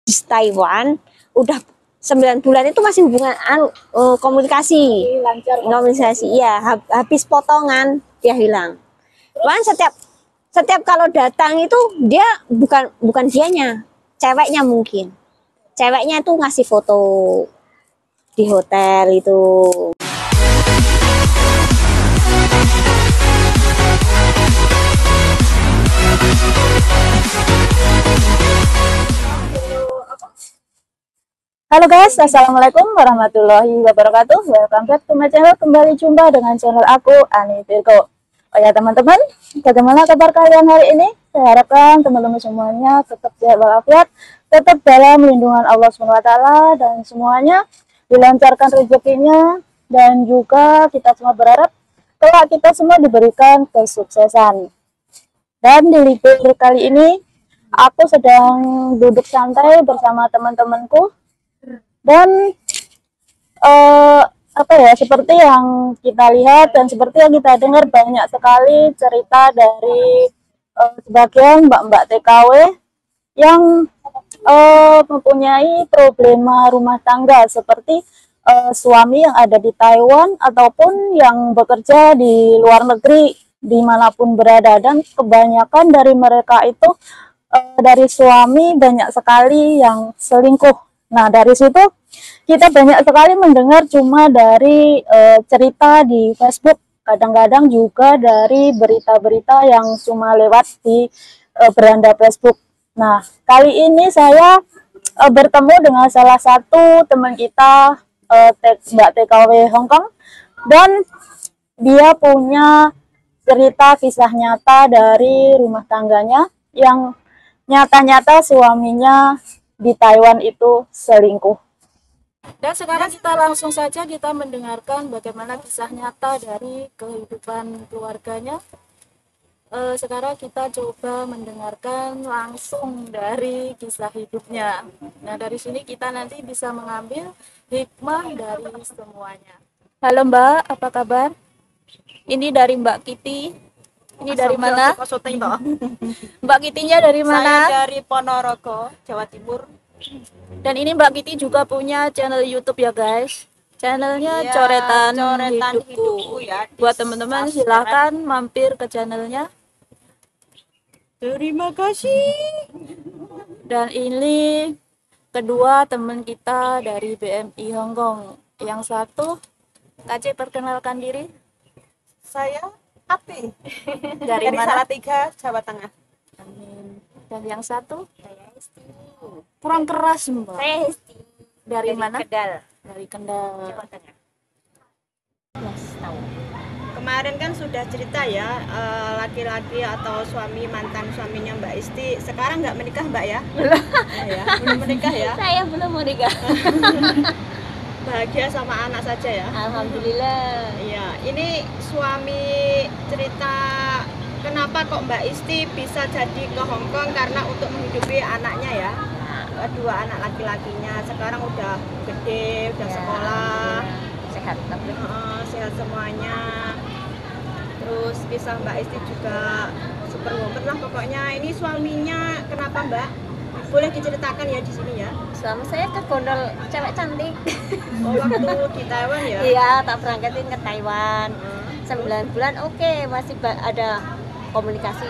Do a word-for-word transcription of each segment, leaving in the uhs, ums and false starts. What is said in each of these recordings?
di Taiwan udah sembilan bulan itu masih hubungan uh, komunikasi lancar komunikasi iya habis potongan dia hilang. Cuman setiap setiap kalau datang itu dia bukan bukan dianya, ceweknya mungkin ceweknya itu ngasih foto di hotel itu. Halo guys, assalamualaikum warahmatullahi wabarakatuh. Welcome back to my channel. Kembali jumpa dengan channel aku, Ani Virgo. Oh ya teman-teman, bagaimana kabar kalian hari ini? Saya harapkan teman-teman semuanya tetap sehat walafiat, tetap dalam lindungan Allah subhanahu wa taala, dan semuanya dilancarkan rezekinya, dan juga kita semua berharap kelak kita semua diberikan kesuksesan. Dan di libur kali ini aku sedang duduk santai bersama teman-temanku. Dan uh, apa ya, seperti yang kita lihat dan seperti yang kita dengar, banyak sekali cerita dari uh, sebagian mbak-mbak T K W yang uh, mempunyai problema rumah tangga, seperti uh, suami yang ada di Taiwan ataupun yang bekerja di luar negeri dimanapun berada. Dan kebanyakan dari mereka itu uh, dari suami banyak sekali yang selingkuh. Nah, dari situ kita banyak sekali mendengar cuma dari e, cerita di Facebook, kadang-kadang juga dari berita-berita yang cuma lewat di e, beranda Facebook. Nah, kali ini saya e, bertemu dengan salah satu teman kita, e, Mbak T K W Hongkong, dan dia punya cerita kisah nyata dari rumah tangganya yang nyata-nyata suaminya di Taiwan itu selingkuh. Dan sekarang kita langsung saja kita mendengarkan bagaimana kisah nyata dari kehidupan keluarganya. E, sekarang kita coba mendengarkan langsung dari kisah hidupnya. Nah, dari sini kita nanti bisa mengambil hikmah dari semuanya. Halo Mbak, apa kabar? Ini dari Mbak Kitty. Ini dari mana? Mbak Kitinya dari mana? Saya dari Ponorogo, Jawa Timur. Dan ini Mbak Kitty juga punya channel YouTube ya guys. Channelnya ya, Coretan, Coretan Hidupku. Hidupku ya. Buat teman-teman silahkan mampir ke channelnya. Terima kasih. Dan ini kedua teman kita dari B M I Hongkong. Yang satu, Kak C, perkenalkan diri. Saya Ati dari, dari mana? Salatiga, Jawa Tengah. Amin. Dan yang satu, Saya Hesti. kurang keras Mbak. Saya Hesti. Dari, Dari mana? Kendal. Dari Kendal. Jawa Tengah. Mas tahu. Kemarin kan sudah cerita ya, laki-laki atau suami, mantan suaminya Mbak Isti sekarang nggak menikah Mbak ya? Belum. Ya, belum menikah ya? Saya belum menikah. Bahagia sama anak saja ya? Alhamdulillah. Iya, ini suami cerita kenapa kok Mbak Isti bisa jadi ke Hongkong, karena untuk menghidupi anaknya ya. Dua anak laki-lakinya sekarang udah gede, udah Ya, sekolah, sehat tapi uh, sehat semuanya. Terus kisah Mbak Isti juga super woman lah pokoknya. Ini suaminya kenapa Mbak? Boleh diceritakan ya di sini ya? suami saya ke gondol cewek cantik. Oh, waktu di Taiwan ya? Iya, tak berangkatin ke Taiwan. Hmm. sembilan bulan oke, okay, masih ada komunikasi.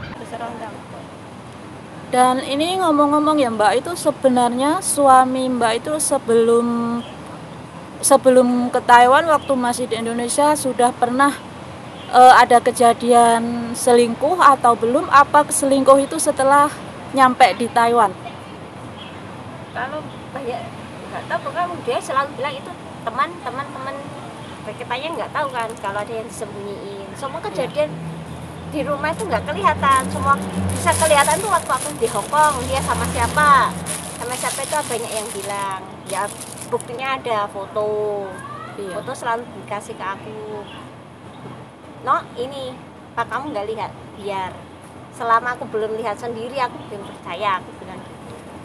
Dan ini ngomong-ngomong ya Mbak, itu sebenarnya suami Mbak itu sebelum sebelum ke Taiwan waktu masih di Indonesia sudah pernah uh, ada kejadian selingkuh atau belum? Apa selingkuh itu setelah nyampe di Taiwan? Kalau banyak nggak tahu, pokoknya dia selalu bilang itu teman teman teman. Kitanya nggak tahu kan kalau ada yang disembunyiin. Semua kejadian di rumah itu nggak kelihatan, semua bisa kelihatan tuh waktu aku di Hongkong dia sama siapa sama siapa itu banyak yang bilang ya, buktinya ada foto. Iya. Foto selalu dikasih ke aku. No, ini Pak, kamu nggak lihat, biar selama aku belum lihat sendiri aku belum percaya, aku bilang gitu.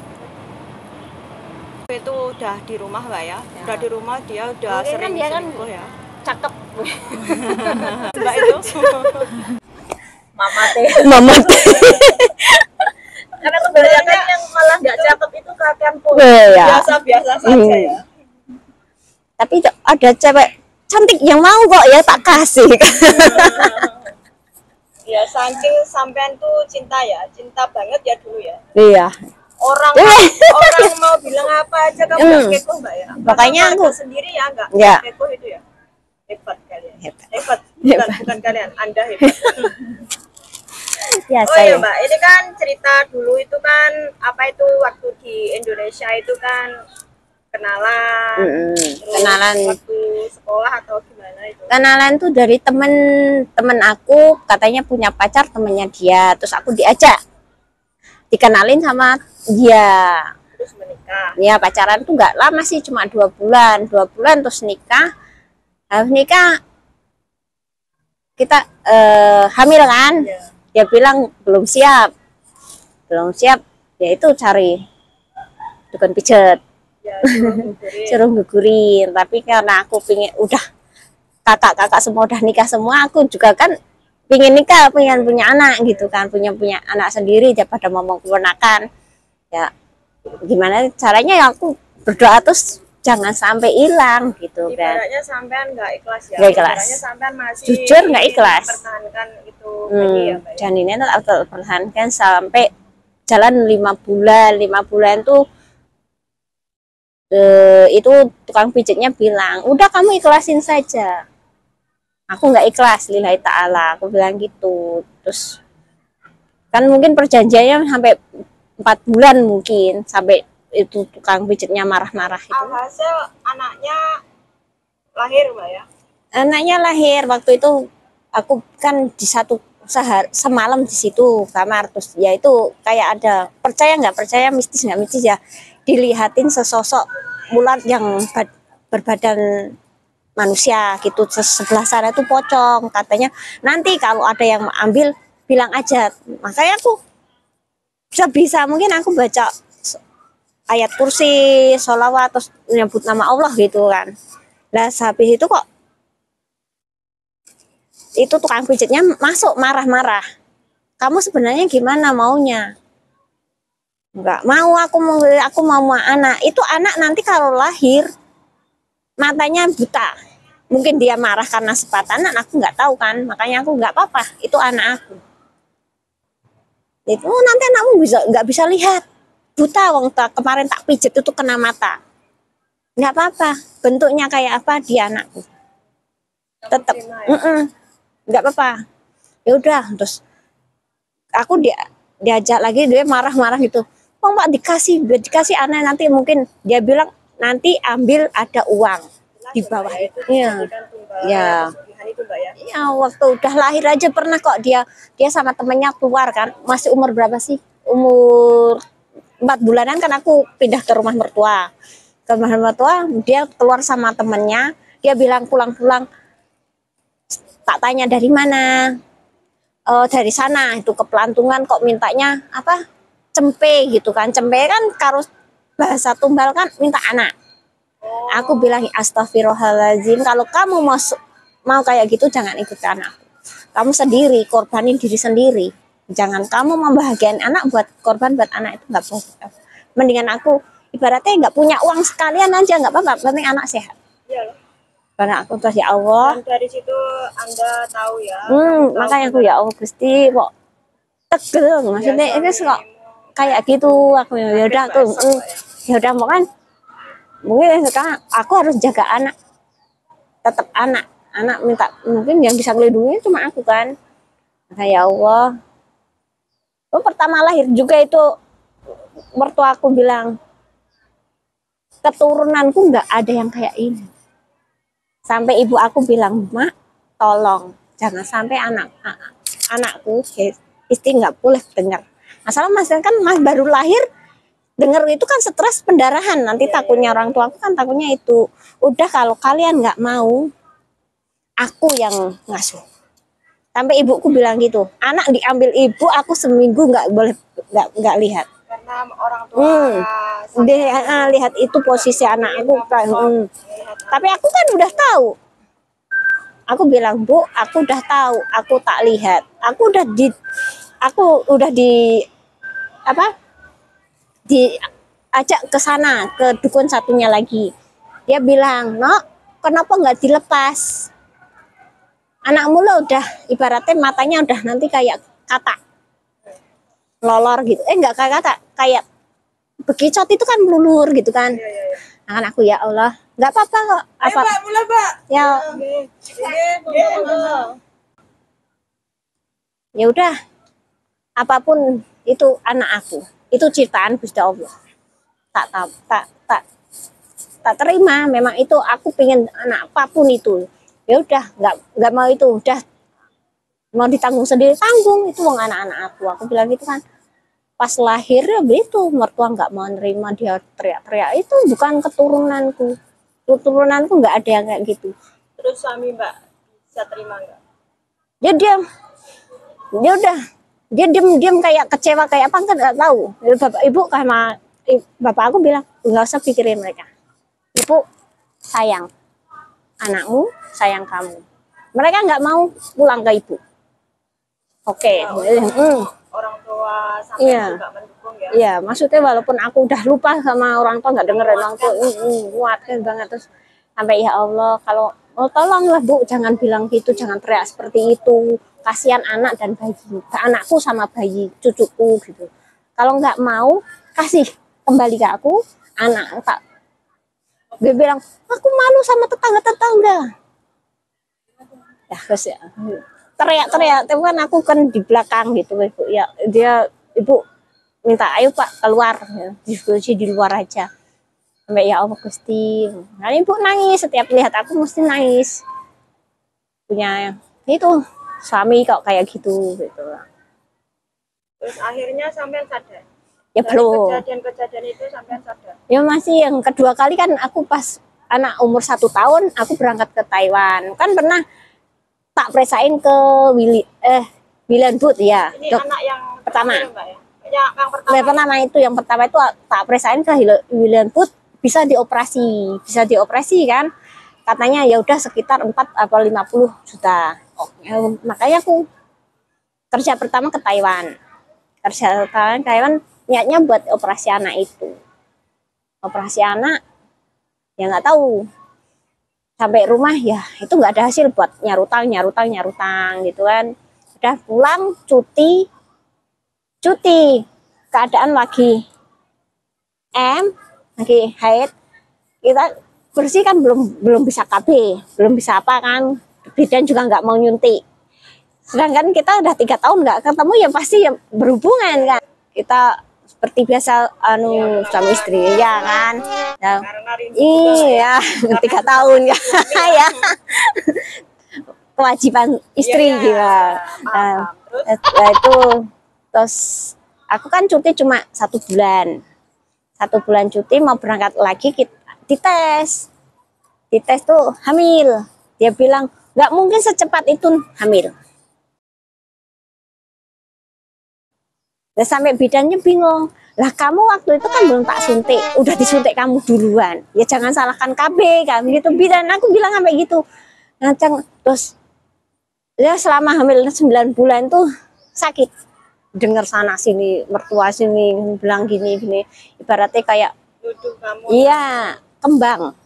Itu udah di rumah Mbak ya? Ya. Udah di rumah dia udah Mungkin sering kan dia kan selingkuh ya? cakep. Mbak itu Mama teh. Mama. Karena kebanyakan yang malah nggak cakep itu kan perhatian pun Iya. biasa-biasa saja Hmm. ya. Tapi ada cewek cantik yang mau kok ya tak kasih. Ya saking sampean tuh cinta ya, cinta banget ya dulu ya. Iya. Orang Eh. orang mau bilang apa aja kamu nggak Hmm. kepo mbak ya. Makanya Karena aku keluarga sendiri ya nggak Ya. kepo itu ya. Hebat kalian. Hebat. Hebat. Bukan, Hebat. bukan kalian, Anda hebat. ya Oh saya. iya mbak, ini kan cerita dulu itu kan apa itu waktu di Indonesia itu kan kenalan, Mm-mm, terus kenalan. waktu sekolah atau gimana itu? Kenalan tuh dari temen-temen aku, katanya punya pacar temennya dia, terus aku diajak dikenalin sama dia. Terus menikah. Ya pacaran tuh nggak lama sih, cuma dua bulan, dua bulan terus nikah. Habis nikah kita eh, hamil kan, Ya. dia bilang belum siap, belum siap, ya itu cari dukun pijet, Ya, suruh gugurin. suruh gugurin. Tapi karena aku pingin udah kakak-kakak semua udah nikah semua, aku juga kan pingin nikah, pengen punya anak gitu kan, punya punya anak sendiri daripada ngomong keponakan. Ya gimana caranya ya aku berdoa terus jangan sampai hilang gitu kan. Ibaratnya sampean nggak ikhlas ya. Nggak ikhlas. Ibaratnya sampean masih Jujur nggak ingin ikhlas. mempertahankan itu tadi ya Hmm, mbak ya. dan ini tetap terpertahankan sampai jalan lima bulan, lima bulan tuh eh, itu tukang pijitnya bilang, udah kamu ikhlasin saja. Aku nggak ikhlas, lillahi ta'ala, aku bilang gitu. Terus kan mungkin perjanjiannya sampai empat bulan mungkin, sampai itu tukang pijitnya marah-marah itu. Alhasil anaknya lahir mbak ya. Anaknya lahir waktu itu, aku kan di satu sehar semalam di situ kamar, terus ya itu kayak ada, percaya nggak percaya, mistis nggak mistis ya, dilihatin sesosok ular yang bad- berbadan manusia gitu, sebelah sana itu pocong, katanya nanti kalau ada yang mau ambil bilang aja. Makanya aku sebisa mungkin aku baca ayat kursi, sholawat, terus nyebut nama Allah gitu kan. Nah habis itu kok itu tukang pijitnya masuk marah-marah, kamu sebenarnya gimana maunya? Enggak mau, aku mau aku mau anak. Itu anak nanti kalau lahir matanya buta, mungkin dia marah karena sepatanan, aku nggak tahu kan, makanya aku nggak apa-apa, itu anak aku. Itu nanti anakmu bisa nggak bisa lihat, buta, wong tak kemarin tak pijet itu kena mata, nggak apa-apa, bentuknya kayak apa dia anakku, tetap Terima ya. nggak apa-apa. Ya udah, terus aku dia diajak lagi, dia marah-marah gitu, oh Pak dikasih dikasih anak, nanti mungkin dia bilang nanti ambil ada uang di bawah itu. Iya. Ya. Itu mbak ya. Ya waktu udah lahir aja pernah kok dia dia sama temennya keluar kan, masih umur berapa sih, umur empat bulanan kan, aku pindah ke rumah mertua ke rumah mertua dia keluar sama temennya, dia bilang pulang-pulang, tak tanya dari mana, oh dari sana itu ke Pelantungan, kok mintanya apa cempe gitu kan, cempe kan kalau bahasa Tumbal kan minta anak. Aku bilang astagfirullahaladzim, kalau kamu mau mau kayak gitu jangan ikut anakku, kamu sendiri korbanin diri sendiri, jangan kamu membahagiakan anak buat korban buat anak, itu nggak boleh. Mendingan aku ibaratnya nggak punya uang sekalian aja nggak apa-apa, penting anak sehat. Iya loh. Karena aku terus ya Allah, Dan dari situ anda tahu ya. hmm, tahu makanya aku benar. ya Allah Gusti kok tegel, maksudnya Ya, ini suami kok kayak gitu. Aku ya udah aku Mbak, mm, ya udah mau kan, mungkin sekarang aku harus jaga anak, tetap anak anak minta, mungkin yang bisa melindungi cuma aku kan. Nah, ya Allah, oh, pertama lahir juga itu mertua aku bilang, keturunanku nggak ada yang kayak ini. Sampai ibu aku bilang, mak tolong jangan sampai anak anakku istri nggak boleh dengar. Masalah mas kan mas baru lahir, dengar itu kan stres pendarahan, nanti takutnya orang tua aku kan takutnya itu. Udah kalau kalian nggak mau, aku yang ngasuh. Sampai ibuku bilang gitu, anak diambil ibu, aku seminggu nggak boleh nggak nggak lihat. Karena orang tua Hmm. Dia ah, lihat itu posisi anak aku kan. Hmm. Tapi aku kan udah tahu. Aku bilang, Bu, aku udah tahu, aku tak lihat. Aku udah di aku udah di apa? Di ajak ke sana, ke dukun satunya lagi. Dia bilang, "Nok, kenapa nggak dilepas? Anakmu lo udah ibaratnya matanya udah nanti kayak katak, lolor gitu. Eh nggak kayak katak, kayak bekicot itu kan melulur gitu kan." Nah, kan aku ya Allah, nggak apa-apa kok. Apa? Mbak, mulai, Mbak. Ya, ya udah, apapun itu anak aku, itu ciptaan Gusti Allah. Tak tak tak tak tak terima. Memang itu aku pengen anak apapun itu. Ya udah, nggak nggak mau itu, udah mau ditanggung sendiri, tanggung itu uang anak-anak aku. Aku bilang gitu kan. Pas lahir ya begitu, mertua nggak mau nerima, dia teriak-teriak. Itu bukan keturunanku, keturunanku nggak ada yang kayak gitu. Terus suami Mbak bisa terima nggak? Dia diam, dia udah, dia diam-diam kayak kecewa kayak apa nggak tahu. Bapak ibu sama bapak aku bilang nggak usah pikirin mereka. Ibu sayang anakmu, sayang kamu. Mereka nggak mau pulang ke ibu. Oke, okay. hmm. Orang tua sampai Iya. juga mendukung ya. Iya, maksudnya walaupun aku udah lupa sama orang tua, nggak dengerin orang tua, kuatkan banget. Terus sampai ya Allah, kalau oh, tolonglah Bu, jangan bilang gitu, jangan teriak seperti itu. Kasihan anak dan bayi, anakku sama bayi, cucuku gitu. Kalau nggak mau, kasih kembali ke aku, anak tak. Dia bilang, aku malu sama tetangga-tetangga. Ya, terus ya. Teriak-teriak, tapi kan aku kan di belakang gitu, Ibu. Ya, dia Ibu minta ayo Pak keluar, ya, diskusi di luar aja. Sampai ya Allah Gusti. Nah, Ibu nangis setiap lihat aku mesti nangis. Punya itu suami kok kayak gitu gitu. Terus akhirnya sampean sadar. Ya Dari belum. kejadian-kejadian itu sampean sadar. Ya masih yang kedua kali kan aku pas anak umur satu tahun aku berangkat ke Taiwan. Kan pernah tak periksain ke Willy eh William Booth ya. Ini Dok, anak yang pertama. terakhir, Mbak, ya? Yang, yang pertama. Yang pertama itu yang pertama itu tak periksain ke William Booth bisa dioperasi, bisa dioperasi kan. Katanya ya udah sekitar empat atau lima puluh juta. Oh, ya, makanya aku kerja pertama ke Taiwan. Kerja ke Taiwan niatnya buat operasi anak itu. Operasi anak ya nggak tahu. Sampai rumah ya itu nggak ada hasil buat nyarutang nyarutang nyarutang gitu kan. Udah pulang cuti cuti keadaan lagi M lagi haid, kita bersih kan belum belum bisa K B, belum bisa apa kan, bidan juga nggak mau nyuntik. Sedangkan kita udah tiga tahun nggak ketemu ya pasti ya berhubungan kan. Kita seperti biasa anu suami istri ya kan. Ya, Karena rindu iya, tiga tahun ya, ya. Kewajiban istri Iya, gitu. paham. Nah, Terus nah, itu terus aku kan cuti cuma satu bulan, satu bulan cuti mau berangkat lagi kita dites, dites tuh hamil. Dia bilang nggak mungkin secepat itu hamil. Dan sampai bidannya bingung. Lah kamu waktu itu kan belum tak suntik, udah disuntik kamu duluan. Ya jangan salahkan K B kan gitu. Bidan aku bilang sampai gitu. Nah, terus ya selama hamil sembilan bulan tuh sakit. Dengar sana sini, mertua sini bilang gini gini. Ibaratnya kayak nuduh kamu. iya, kembang.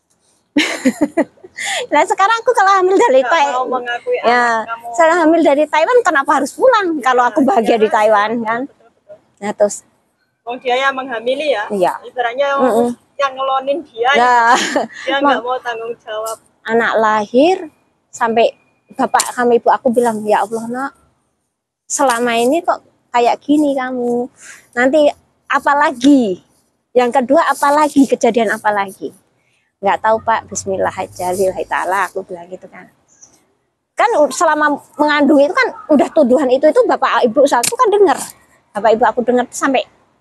Nah sekarang aku kalau hamil dari Nggak Taiwan, mau mengakui ya anak kamu. saya hamil dari Taiwan kenapa harus pulang kalau aku bahagia di Taiwan kan? Betul, betul. Nah terus Wong dia yang menghamili ya. iya. Ibaratnya Mm-mm. yang ngelonin dia, Nah, dia nggak mau tanggung jawab. anak lahir sampai bapak sama ibu aku bilang ya Allah nak, selama ini kok kayak gini kamu. Nanti apalagi? Yang kedua apalagi kejadian apa lagi? Nggak tahu Pak, bismillah aja lillahi ta'ala aku bilang gitu kan. Kan selama mengandung itu kan udah tuduhan itu itu bapak ibu aku kan dengar. Bapak ibu aku dengar sampai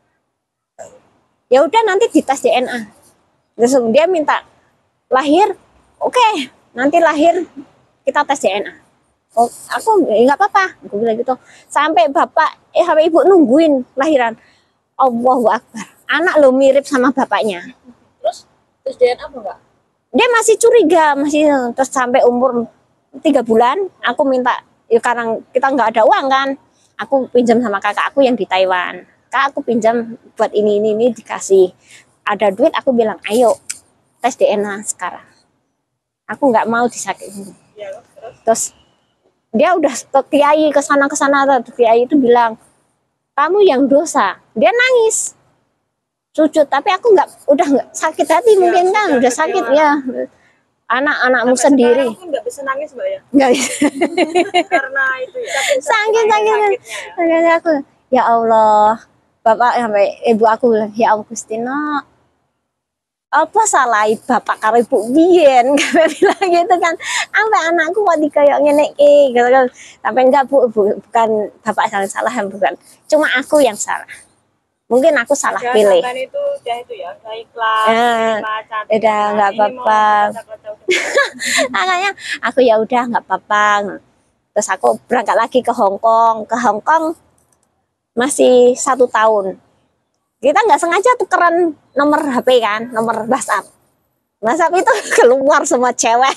ya udah nanti dites D N A. Terus dia minta lahir, oke, okay, nanti lahir kita tes D N A. Oh, aku nggak apa-apa, aku bilang gitu. Sampai bapak eh sampai ibu nungguin lahiran. Allahu Akbar. Anak lo mirip sama bapaknya. Terus terus D N A apa enggak? Dia masih curiga, masih terus sampai umur tiga bulan aku minta ya karena kita nggak ada uang kan, aku pinjam sama kakak aku yang di Taiwan. Kak aku pinjam buat ini ini ini, dikasih. Ada duit aku bilang ayo tes D N A sekarang. Aku nggak mau disakitin. Ya, terus Terus dia udah ke kiai ke sana ke sana, kiai itu bilang kamu yang dosa. Dia nangis sujud, tapi aku nggak, udah nggak sakit hati mungkin kan, sudah udah sakit kecewa. ya. Anak-anakmu sampai sendiri. sekarang aku nggak bisa nangis mbak ya, Nggak bisa. karena itu ya. sakit sakit sakitnya ya. Makanya aku ya Allah, bapak sampai ibu aku bilang ya Allah Gustina, apa salah bapak karo ibu biyen kami bilang gitu kan, sampai anakku kok dikayak ngene iki gitu kan. Sampai enggak bu, bu bukan bapak salah salah bukan, cuma aku yang salah, mungkin aku salah Padahal pilih. sampean itu udah itu ya, udah ikhlas, Eh, ikhlas, cantik. udah Nah, nggak ini mau apa-apa. kocak-kocak udah. Makanya aku ya udah nggak apa-apa. Terus aku berangkat lagi ke Hong Kong. Ke Hong Kong masih satu tahun. Kita nggak sengaja tukeran nomor H P kan, nomor WhatsApp. WhatsApp itu keluar semua cewek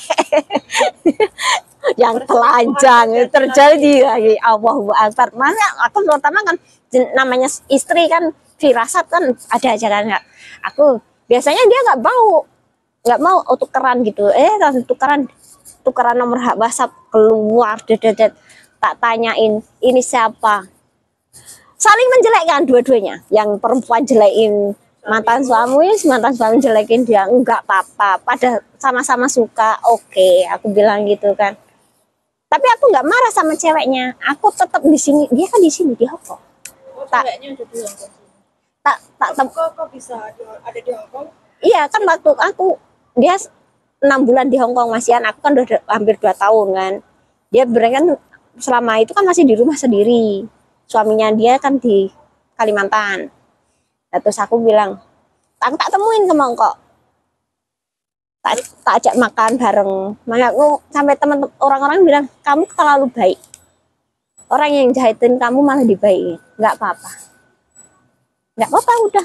yang telanjang terjadi lagi. Allahu Akbar. Masa aku pertama kan jen- namanya istri kan firasat kan ada aja kan nggak. Aku biasanya dia nggak mau nggak mau oh, tukeran gitu. Eh langsung tukeran tukeran nomor hak WhatsApp keluar dedet. Tak tanyain ini siapa. Saling menjelekkan dua-duanya. Yang perempuan jelekin mantan suami, mantan suami jelekin dia, enggak apa-apa. Pada sama-sama suka, oke, aku bilang gitu kan. Tapi aku nggak marah sama ceweknya. Aku tetap di sini. Dia kan di sini di Hong Kong. Oh, Tak- ceweknya ada di Hong Kong. Tak tak tem- Kok kok bisa ada, ada di Hong Kong? Iya kan waktu aku dia enam bulan di Hong Kong masihan, aku kan udah de- hampir dua tahun kan. Dia berarti kan selama itu kan masih di rumah sendiri. Suaminya dia kan di Kalimantan. Nah, terus aku bilang, aku tak temuin ke Mongkok. Tak, tak ajak makan bareng. Makanya aku sampai teman orang-orang bilang, kamu terlalu baik. Orang yang jahitin kamu malah dibaiki. Nggak apa-apa. Nggak apa-apa udah.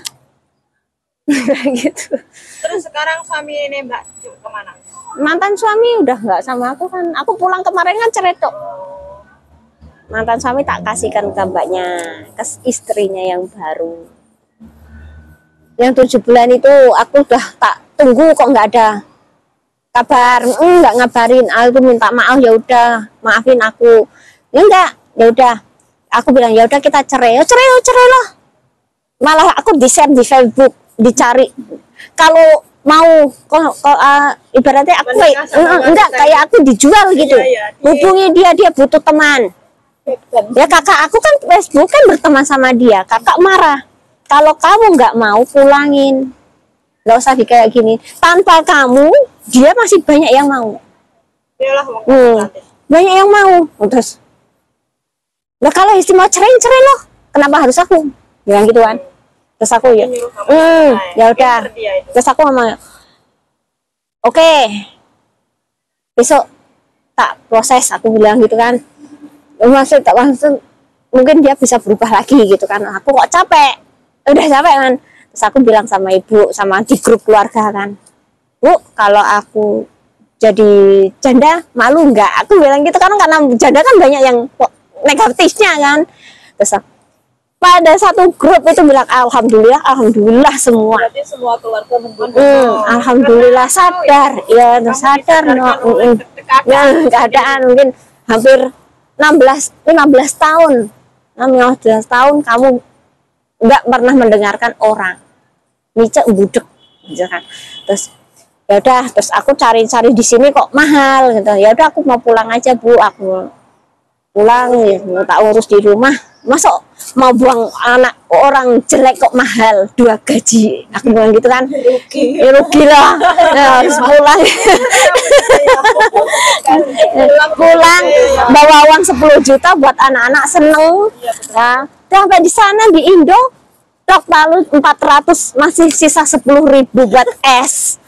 Gitu. Terus sekarang suami ini Mbak Cuk kemana? Mantan suami udah nggak sama aku kan. Aku pulang kemarin kan ceretok. Mantan suami tak kasihkan ke mbaknya, ke istrinya yang baru. Yang tujuh bulan itu aku udah tak tunggu kok nggak ada kabar, mm, nggak ngabarin. Aku minta maaf, ya udah maafin aku. Ya enggak, ya udah. Aku bilang ya udah kita cerai, ya cerai, ya cerai lah. Malah aku di share di Facebook, dicari. Kalau mau kok kok, uh, ibaratnya aku Menikah sama eh, enggak wanita kayak aku dijual gitu. Iya, iya. Hubungi dia, dia butuh teman. Ya kakak aku kan Facebook kan berteman sama dia. Kakak marah. Kalau kamu nggak mau pulangin, nggak usah di kayak gini. Tanpa kamu, dia masih banyak yang mau. Iyalah wong Hmm, cantik. banyak yang mau. Terus, nah kalau istri mau cerai cerai loh. Kenapa harus aku? Bilang gitu kan. Terus aku ya, Nyuruh kamu hmm, cerai. ya udah. Pinter dia itu. Terus aku ngomong, oke, besok tak proses. Aku bilang gitu kan. Maksud tak maksud mungkin dia bisa berubah lagi gitu kan. Aku kok capek, udah capek kan. Terus aku bilang sama ibu, sama di grup keluarga kan, Bu, kalau aku jadi janda malu nggak? Aku bilang gitu kan, karena janda kan banyak yang negatifnya kan. Terus pada satu grup itu bilang alhamdulillah, alhamdulillah semua. Berarti semua keluarga mendukung. Hmm, alhamdulillah sadar, ya sadar no, mm, mm. Ya, keadaan mungkin hampir enam belas lima belas tahun enam belas tahun kamu nggak pernah mendengarkan orang micek budek gitu kan. Terus ya udah, terus aku cari-cari di sini kok mahal gitu. Ya udah aku mau pulang aja Bu, aku pulang ya, tak urus di rumah. Masa mau buang anak orang jelek kok mahal dua gaji, aku bilang gitu kan. Rugi, ya, rugi lah. Ya, harus pulang. Pulang bawa uang sepuluh juta buat anak-anak seneng ya. Sampai di sana di Indo tok lalu empat ratus, masih sisa sepuluh ribu buat es.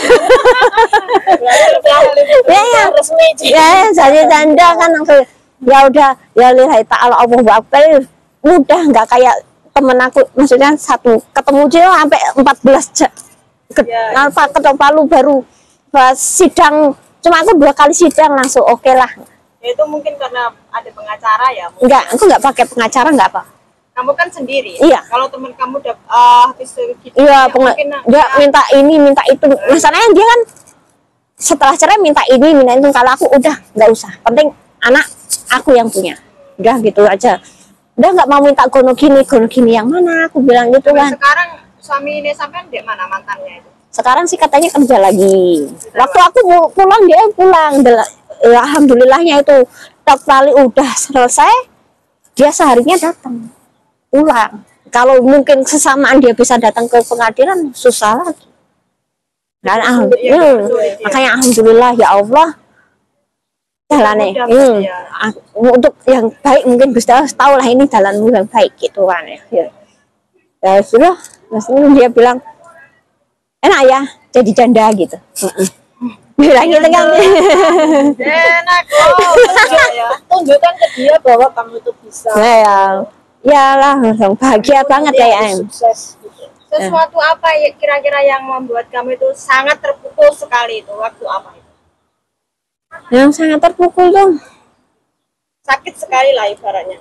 Ya ya ya jadi janda kan aku ya udah ya lihat ta'ala Allah Akbar, mudah nggak kayak temen aku, maksudnya satu ketemu dia sampai empat belas jam ke, Ya, apa ketok Palu baru pas sidang, cuma aku dua kali sidang langsung oke lah. Ya, itu mungkin karena ada pengacara ya. mungkin. Enggak, aku nggak pakai pengacara, nggak apa. Kamu kan sendiri. Iya. Kalau teman kamu udah uh, habis gitu, Iya, ya pengen mungkin dia ya, minta ini, minta itu. Masalahnya dia kan setelah cerai minta ini, minta itu. Kalau aku udah nggak usah. Penting anak aku yang punya. Udah gitu aja. Udah nggak mau minta gono gini, gono gini yang mana? Aku bilang gitu sampai kan. sekarang suami ini sampai di mana mantannya itu? Sekarang sih katanya kerja lagi. Waktu aku mau pulang dia pulang. Del- ya, alhamdulillahnya itu tak kali udah selesai, dia seharinya datang pulang. Kalau mungkin kesamaan dia bisa datang ke pengadilan, susah lagi. Dan alhamdulillah, Iya, hmm, sulit, ya. makanya alhamdulillah ya Allah, jalannya Mudah, hmm, ya. ah, untuk yang baik mungkin Gusti Allah tahu lah ini jalanmu yang baik gitu kan ya. Ya, ya sudah, maksudnya dia bilang enak ya jadi janda gitu. Heeh. Bilang gitu kan. Enak kok. Tunjuk ya. Tunjukkan ke dia bahwa kamu itu bisa. Nah, ya, iyalah, langsung bahagia banget ya em. Sukses gitu. Sesuatu apa ya kira-kira yang membuat kamu itu sangat terpukul sekali itu? Waktu apa itu? Yang sangat terpukul tuh Sakit sekali lah ibaratnya.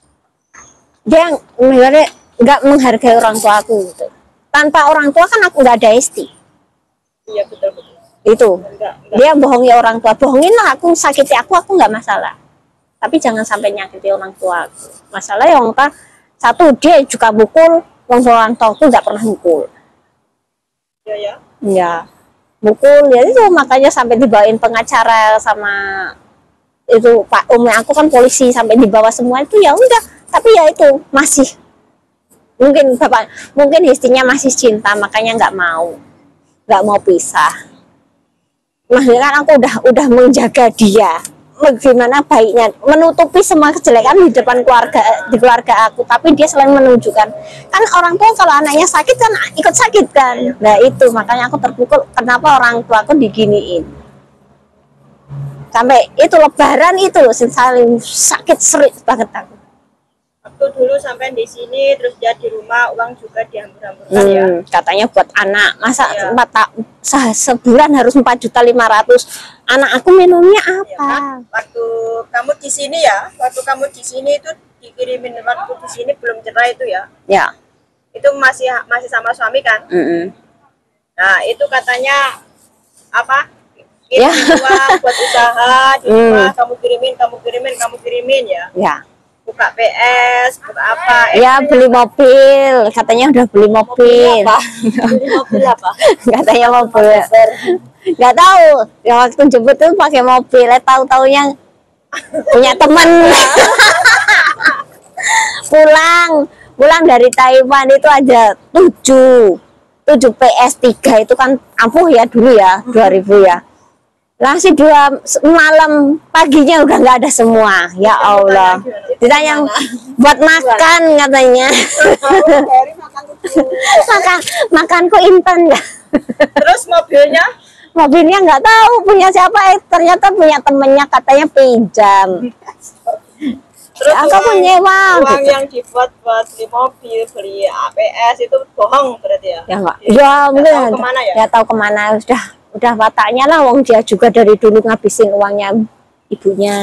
dia ibaratnya nggak menghargai orang tua aku gitu. Tanpa orang tua kan aku nggak ada esti. Iya betul betul. Itu Enggak, enggak. dia bohongi orang tua, bohongin lah aku, sakiti aku aku nggak masalah, tapi jangan sampai nyakiti orang tua aku. Masalah yang apa, satu dia juga mukul, orang tua aku nggak pernah mukul Ya ya. ya, mukul ya itu makanya sampai dibawain pengacara sama itu Pak Umi aku kan polisi, sampai dibawa semua itu ya udah, tapi ya itu masih mungkin bapak mungkin istrinya masih cinta makanya nggak mau nggak mau pisah. Maksudnya kan aku udah udah menjaga dia, bagaimana baiknya, menutupi semua kejelekan di depan keluarga di keluarga aku, tapi dia selalu menunjukkan kan orang tua kalau anaknya sakit kan ikut sakit kan. Nah itu makanya aku terpukul kenapa orang tua aku diginiin. Sampai itu lebaran itu loh saling sakit serit banget aku. Waktu dulu sampai di sini terus dia di rumah uang juga dihambur-hamburkan ya. Hmm, katanya buat anak masa Iya. empat tak se- sebulan harus empat juta lima ratus, anak aku minumnya Ya kan? apa? Waktu kamu di sini ya, waktu kamu di sini itu dikirimin waktu di sini belum cerai itu ya. Ya. Itu masih masih sama suami kan? Mm-mm. Nah, itu katanya apa? Ya. Kirimin uang buat usaha di rumah, kamu kirimin, kamu kirimin, kamu kirimin ya. Ya. Buka P S, buka apa? Eh, Ya beli mobil, katanya udah beli mobil. beli mobil apa? Katanya mobil. Nggak tahu. Ya waktu jemput tuh pakai mobil, eh, tahu-taunya punya temen. pulang, pulang dari Taiwan itu ada tujuh, tujuh P S tiga itu kan ampuh ya dulu ya, dua ribu ya. Lah si dua malam paginya udah nggak ada semua. Ya Allah. Ditanya buat makan katanya. Dari makan dulu. Makan makanku instan ya. Terus mobilnya Mobilnya nggak tahu punya siapa, eh, ternyata punya temennya katanya pinjam. terus Aku pun nyewa. uang Gitu. yang dibuat buat beli mobil, beli A P S itu bohong berarti ya? Ya enggak. Ya mungkin tahu kemana ya? ya tahu kemana sudah udah wataknya lah, wong dia juga dari dulu ngabisin uangnya ibunya.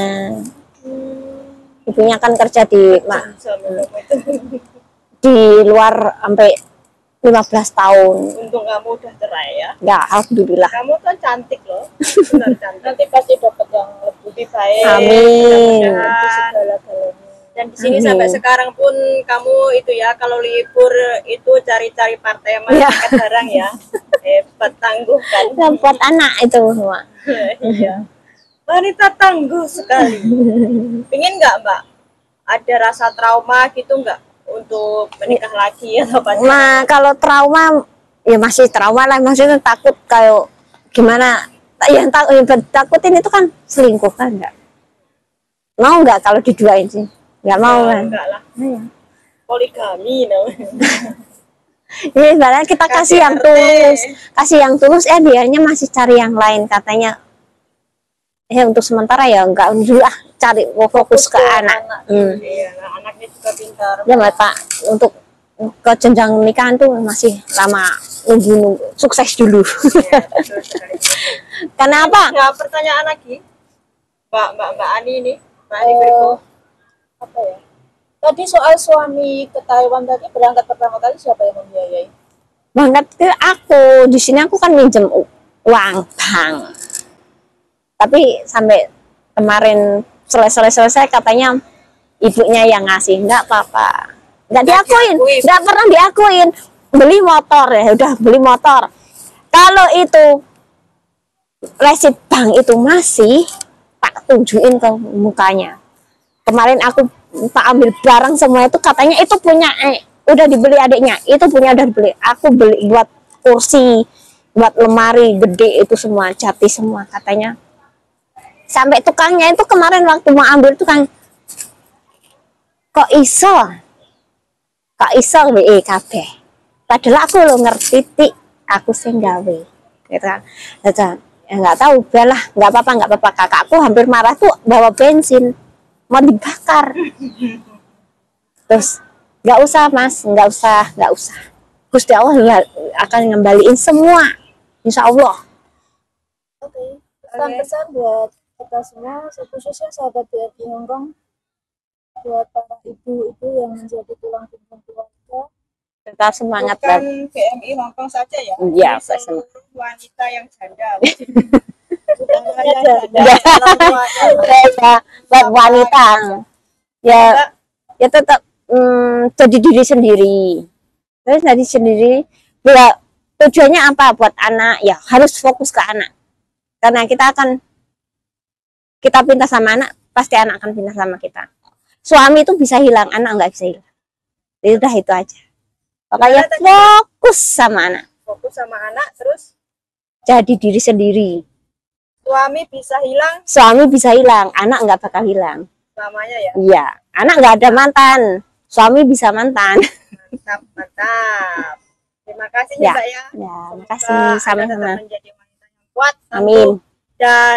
Ibunya kan kerja di ma, Sama kamu itu. di luar sampai lima belas tahun. Untung kamu udah cerai ya. Ya alhamdulillah. Kamu kan cantik loh, benar cantik. Nanti pasti dapat yang lebih baik. Amin. Mudah-mudahan. Dan di sini Amin. sampai sekarang pun kamu itu ya, kalau libur itu cari-cari partai Ya. market barang ya. Hebat, tangguh kan. Ya, buat anak itu semua. Iya. Wanita tangguh sekali. Pingin nggak Mbak? Ada rasa trauma gitu nggak untuk menikah lagi atau pacaran? Nah kalau trauma ya masih trauma lah, maksudnya takut kayak gimana, yang, tak, yang takutin itu kan selingkuh kan, enggak mau nggak kalau diduain sih, nggak mau Ya, kan. enggak lah. Iya. Poligami namanya. Ini sebenarnya kita kasih yang K D R T. tulus, kasih yang tulus, eh dianya masih cari yang lain katanya. Eh untuk sementara ya enggak dulu ah, cari fokus ke anak. Hmm. Iya, nah, anaknya juga pintar. Ya Pak, untuk ke jenjang nikahan tuh masih lama, nunggu nunggu sukses dulu. Iya, betul sekali. Kenapa? Ada pertanyaan lagi, Mbak Mbak Mbak Ani ini, Mbak Ani Virgo. apa ya, Tadi soal suami ke Taiwan tadi, berangkat pertama kali siapa yang membiayai? Banget ke aku di sini aku kan minjem u- uang bank, tapi sampai kemarin selesai selesai katanya ibunya yang ngasih. Nggak apa-apa, nggak diakuin, nggak pernah diakuin. Beli motor ya udah beli motor. Kalau itu resit bank itu masih tak tunjukin ke mukanya. Kemarin aku tak ambil barang semua itu katanya itu punya eh, udah dibeli adiknya, itu punya udah dibeli. Aku beli buat kursi, buat lemari gede itu semua jati semua katanya. Sampai tukangnya itu kemarin waktu mau ambil tukang, kok iso, kok iso W E K B. Padahal aku lo ngerti ti, aku sing gawe, gitu kan. Ya nggak tahu, belah, nggak apa-apa, nggak apa-apa. Kakakku hampir marah tuh bawa bensin mau dibakar. Terus nggak usah mas, nggak usah, nggak usah. Gusti Allah akan ngembaliin semua, insya Allah. Oke, pesan-pesan buat kita semua, khususnya sahabat B R I Hongkong, buat para ibu-ibu yang menjadi tulang punggung keluarga. Tetap semangat Bukan dan B M I Hongkong saja ya. Iya, Ini seluruh wanita yang janda. Bukan hanya Ya, janda, ya. orang tuanya. ya, buat wanita ya ya tetap hmm, jadi diri sendiri. Terus jadi sendiri, ya, tujuannya apa buat anak ya harus fokus ke anak, karena kita akan kita pindah sama anak pasti anak akan pindah sama kita. Suami itu bisa hilang, anak nggak bisa hilang. Jadi udah itu aja. Pokoknya fokus sama anak, Fokus sama anak, terus jadi diri sendiri. suami bisa hilang Suami bisa hilang, anak nggak bakal hilang. selamanya ya. Iya, anak nggak ada mantan, suami bisa mantan. Mantap, mantap. Terima kasih Ya. Mbak ya. Ya, Semoga makasih Anda sama-sama. tetap menjadi wanita yang kuat, tangguh, Amin. dan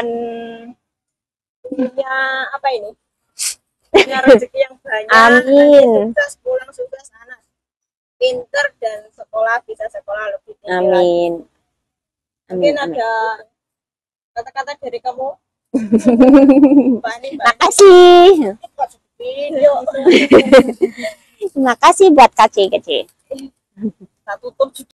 punya apa ini? Punya rezeki yang banyak. Amin. Nanti sukses, pulang sukses, anak pinter dan sekolah bisa sekolah lebih tinggi lagi. Amin. Mungkin Amin. Amin. ada kata-kata dari kamu, Mbak Ani, Mbak Ani. Makasih. Kok video Terima kasih buat kece-kece. tak tutup